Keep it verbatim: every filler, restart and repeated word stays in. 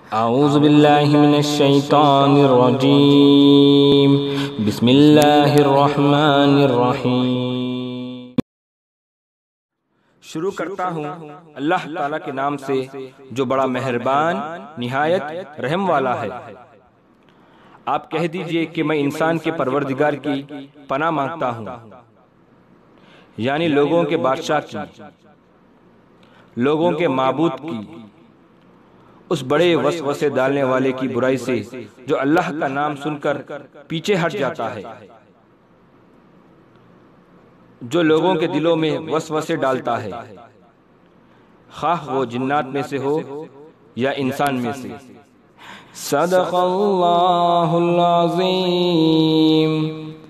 औज़ु बिल्लाहि मिनश शैतानिर रजीम। बिस्मिल्लाहिर रहमानिर रहीम। शुरू करता हूँ अल्लाह ताला के नाम से जो बड़ा मेहरबान निहायत रहम वाला है। आप कह दीजिए कि मैं इंसान के परवरदिगार की पनाह मांगता हूँ, यानी लोगों के बादशाह की, लोगों के माबूद की, उस बड़े वसवसे डालने वाले की बुराई से जो अल्लाह का नाम सुनकर पीछे हट जाता है, जो लोगों के दिलों में वसवसे डालता है, खाह वो जिन्नात में से हो या इंसान में से। सदक़ल्लाहुल अज़ीम।